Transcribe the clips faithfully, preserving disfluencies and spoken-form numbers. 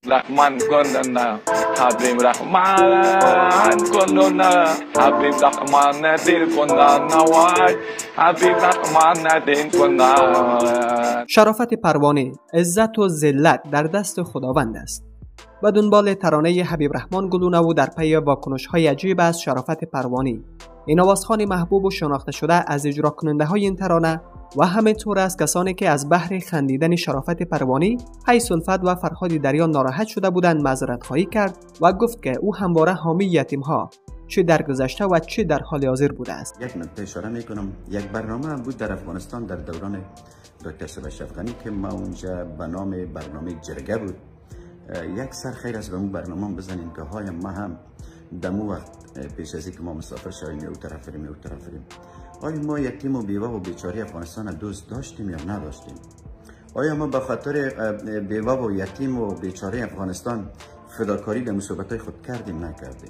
رحمان کنن حبیب رحمان کنن حبیب رحمان دل کنن وای حبیب رحمان دل کنن. شرافت پروانه، عزت و ذلت در دست خداوند است. و دنبال ترانه حبیب رحمان گلونه و در پی واکنش های عجیب از شرافت پروانه، این آوازخوان محبوب و شناخته شده از اجرا کننده های این ترانه و همینطور از کسانی که از بحر خندیدن شرافت پروانه حیث الفت و فرهاد دریا ناراحت شده بودند معذرت خواهی کرد و گفت که او همواره حامی یتیم ها چه در گذشته و چه در حال حاضر بوده است. یک نکته اشاره میکنم، یک برنامه بود در افغانستان در دوران دکتر صبح افغانی که ما اونجا به نام برنامه جرگه بود. یک سر خیر است به اون برنامه بزنیم که های ما هم دمو وقت پیش از اینکه ما مسافر شویم او طرف بریم او طرف بریم، آیا ما یتیم و بیوه و بیچاره افغانستان دوست داشتیم یا نداشتیم؟ آیا ما به خاطر بیوه و یتیم و بیچاره افغانستان فداکاری در مصیبت‌های خود کردیم نکردیم؟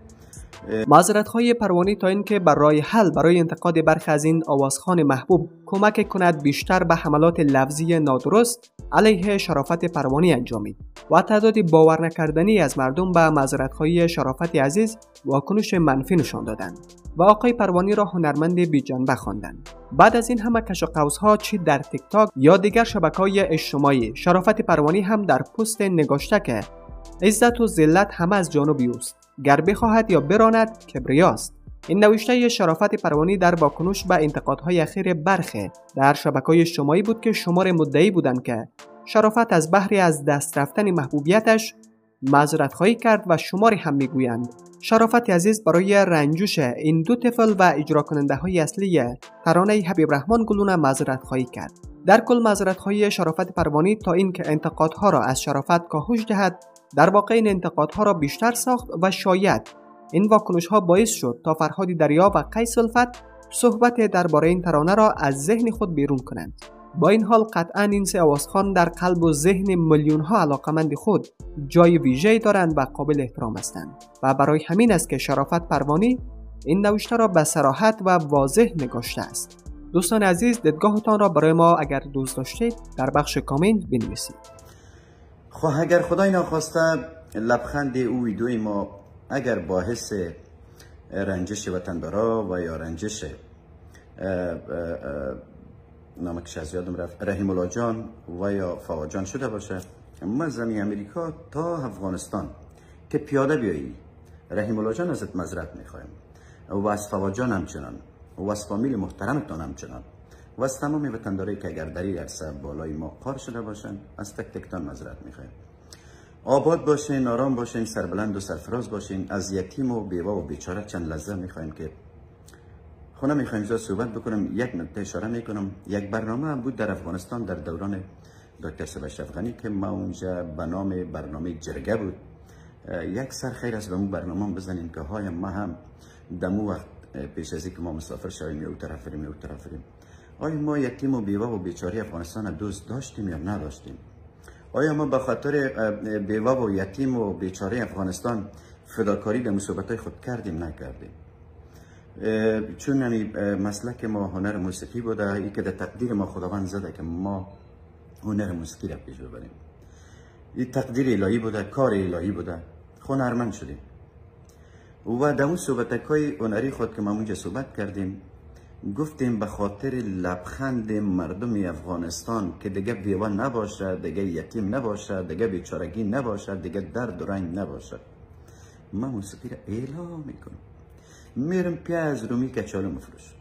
معذرت‌های پروانه تا اینکه بر راه حل برای انتقاد برخی از این آوازخوان محبوب کمک کند بیشتر به حملات لفظی نادرست علیه شرافت پروانه انجامید و تعداد باور نکردنی از مردم به معذرت‌های شرافت عزیز واکنش منفی نشان دادند و آقای پروانه را هنرمند بی‌جنبه خواندند. بعد از این همه کش و قوس‌ها چه در تیک تاک یا دیگر شبکه‌های اجتماعی، شرافت پروانه هم در پست نگاشته که عزت و ذلت همه از جانب اوست، گر بخواهد یا براند کبریاست. این نوشته شرافت پروانه در واکنش به انتقادهای اخیر برخی در شبکه‌های اجتماعی بود که شمار مدعی بودند که شرافت از بحری از دست رفتن محبوبیتش معذرت خواهی کرد و شماری هم میگویند شرافت عزیز برای رنجش این دو طفل و اجرا کننده های اصلی ترانه حبیب رحمان گلونه معذرت خواهی کرد. در کل معذرت خواهی شرافت پروانه تا اینکه انتقادها را از شرافت کاهش دهد در واقع این انتقادها را بیشتر ساخت و شاید این واکنش ها باعث شد تا فرهاد دریا و قیس الفت صحبت درباره این ترانه را از ذهن خود بیرون کنند. با این حال قطعا این سه آوازخوان در قلب و ذهن میلیون ها علاقمند خود جای ویژه‌ای دارند و قابل احترام هستند و برای همین است که شرافت پروانه این نوشته را به صراحت و واضح نگاشته است. دوستان عزیز، دیدگاهتان را برای ما اگر دوست داشتید در بخش کامنت بنویسید. خب اگر خدای ناخواسته لبخند او ویدیوی ما اگر باعث رنجش وطندارا و یا رنجش نامکش از یادم رفت رحیم الله جان و یا فوا جان شده باشه، ما زمین امریکا تا افغانستان که پیاده بیایی رحیم الله جان ازت معذرت میخوایم و از فوا جان همچنان و از فامیل محترمتان همچنان و از تمام وطندارایی که اگر دری عرصه بالای ما قار شده باشن از تک تکتان معذرت میخوایم. آباد باشین، آرام باشین، سربلند و سرفراز باشین. از یتیم و بیوه و بیچاره چند لحظه میخوایم که خونه میخوایم زیاد صحبت بکنم. یک نکته اشاره میکنم، یک برنامه بود در افغانستان در دوران دکتر صبح افغانی که ما اونجا به نام برنامه جرگه بود. یک سر خیر است به اون برنامه بزنیم که های ما هم دمو وقت پیش از اینکه ما مسافر شویم او طرف بریم او طرف بریم، آیا ما یتیم و بیوه و بیچاره افغانستان دوست داشتیم یا نداشتیم؟ آیا ما به خاطر بیوه و یتیم و بیچاره افغانستان فداکاری در مصیبت‌های خود کردیم نکردیم؟ چون یعنی مسلک ما هنر موسیقی بوده، ای که در تقدیر ما خداوند زده که ما هنر موسیقی را پیش ببریم. این تقدیر الهی بوده، کار الهی بوده، هنرمند شدیم. و در اون صحبت‌های هنری خود که ما اونجا صحبت کردیم گفتیم به خاطر لبخند مردم افغانستان که دیگه بیوه نباشه، دیگه یتیم نباشه، دیگه بیچارگی نباشه، دیگه درد و رنج نباشه، ما موسیقی را اعلام میکنم. میرم پیاز رومی کچالو مفروش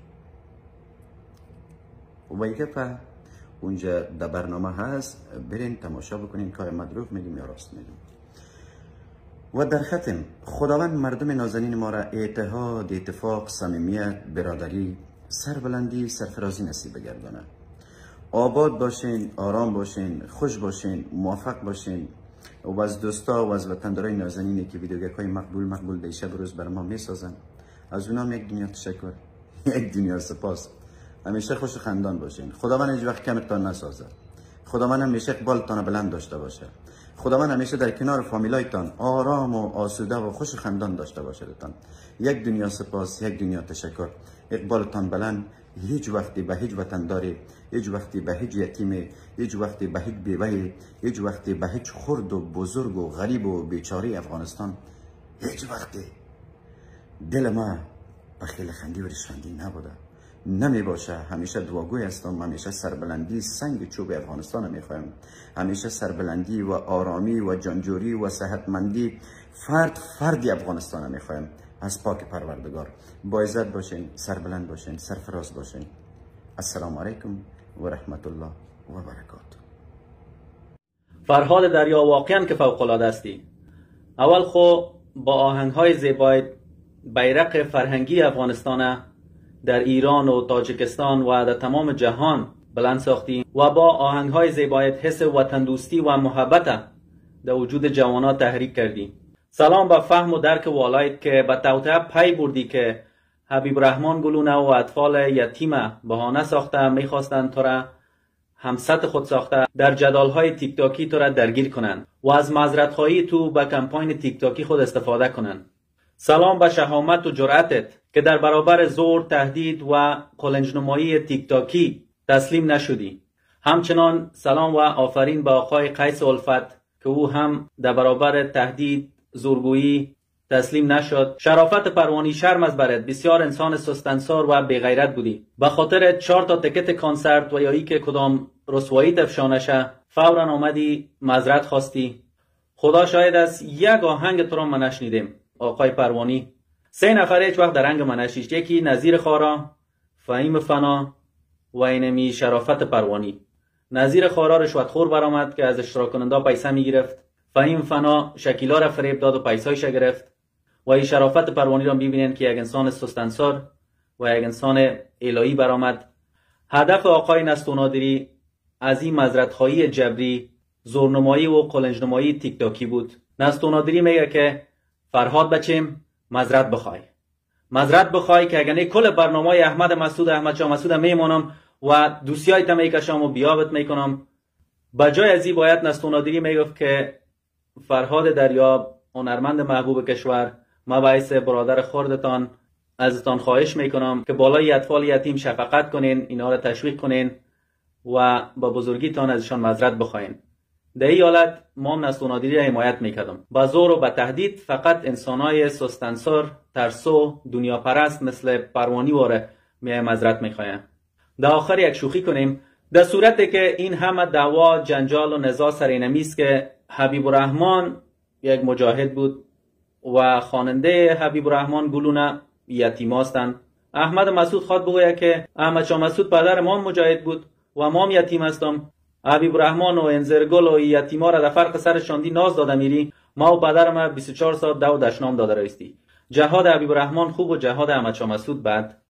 و یک پا اونجا در برنامه هست، برین تماشا بکنین که ما دروغ میگیم یا راست میگیم. و در ختم خداوند مردم نازنین ما را اتحاد، اتفاق، صمیمیت، برادری، سربلندی، سرفرازی نصیب بگردانه. آباد باشین، آرام باشین، خوش باشین، موفق باشین و از دوستا و از وطندارای نازنینی که ویدیوگرهای های مقبول مقبول دیشه بروز بر ما میسازن، از اونام یک دنیا تشکر، یک دنیا سپاس. همیشه خوش و خندان باشین. خداوند هیچ وقت کمتان نسازه. خداوند همیشه بالتان بلند داشته باشه. خداوند همیشه در کنار فامیلایتان آرام و آسوده و خوش و خندان داشته باشدتان. یک دنیا سپاس، یک دنیا تشکر. اقبالتان بلند، هیچ وقتی به هیچ وطنداری، هیچ وقتی به هیچ یتیم، هیچ وقتی به هیچ بیوه، هیچ وقتی به هیچ خرد و بزرگ و غریب و بیچاره افغانستان هیچ وقتی دل ما به خیل خندی و ریشخندی نبوده، نمی باشه. همیشه دعاگوی هستم، همیشه سربلندی سنگ چوب افغانستان میخوایم، همیشه سربلندی و آرامی و جانجوری و صحتمندی فرد فردی افغانستان میخوایم. از پاک پروردگار با عزت باشین، سربلند باشین، سرفراز باشین. السلام علیکم و رحمت الله و برکاته. فرهاد دریا واقعا که فوق العاده استی. اول خو با آهنگ های زیبای بیرق فرهنگی افغانستان در ایران و تاجیکستان و در تمام جهان بلند ساختی و با آهنگ های زیبایت حس وطن دوستی و محبت در وجود جوانان تحریک کردی. سلام به فهم و درک والایت که به توطئه پی بردی که حبیب رحمان گلونه و اطفال یتیم بهانه ساخته میخواستند تو را همسط خود ساخته در جدال های تیک تاکی تو را درگیر کنند و از معذرت خواهی تو به کمپاین تیک تاکی خود استفاده کنند. سلام به شهامت و جرأتت که در برابر زور، تهدید و قلنجنمایی تیک تاکی تسلیم نشدی. همچنان سلام و آفرین به آقای قیس الفت که او هم در برابر تهدید، زورگویی تسلیم نشد. شرافت پروانی شرم از برد، بسیار انسان سستنسار و بیغیرت بودی. به خاطر چهار تا تکت کنسرت و یا ای که کدام رسوایی تفشانشه فورا آمدی معذرت خواستی. خدا شاید است یک آهنگ تو را ما نشنیدیم آقای پروانی. سه نفر هیچ وقت در رنگ ما نشیش، یکی نظیر خارا، فهیم فنا و اینمی شرافت پروانی. نظیر خارا رشوتخور برآمد که از اشتراک کننده پیسه می گرفت. فهیم فنا شکیلا را فریب داد و پیسایش گرفت. و این شرافت پروانی را ببینید که یک انسان سستنسار و یک انسان الهی برآمد. هدف آقای نستو نادری از این معذرت‌خواهی جبری، زورنمایی و قلنجنمایی تیک تاکی بود. نستو نادری میگه که فرهاد بچیم معذرت بخوای. معذرت بخوای که اگر نه کل برنامه احمد مسعود احمد شاه مسعود میمونم و دوسیایت میکشم و بیابت میکنم. بجای از این باید نستو نادری میگفت که فرهاد دریا هنرمند محبوب کشور، ما باعث برادر خردتان ازتان خواهش میکنم که بالای اطفال یتیم شفقت کنین، اینا را تشویق کنین و با بزرگیتان ازشان معذرت بخواین. در این حالت ما نستو نادری را حمایت میکردم. با زور و با تهدید فقط انسانای سستنسار، ترسو، دنیا پرست مثل پروانی واره می معذرت میخواین. در آخر یک شوخی کنیم. در صورتی که این همه دعوا، جنجال و نزاع سر اینمی است که حبیب الرحمن یک مجاهد بود و خواننده حبیب الرحمن گلونه یتیم هستند. احمد مسعود خواد بگوید که احمد شاه مسعود پدر ما مجاهد بود و ما هم یتیم هستم. حبیب الرحمن و انزرگل و یتیما را در فرق سر شاندی ناز داده میری. ما و پدر ما بیست و چهار ساعت دو دشنام داده رایستی. جهاد حبیب الرحمن خوب و جهاد احمد شاه مسعود بد.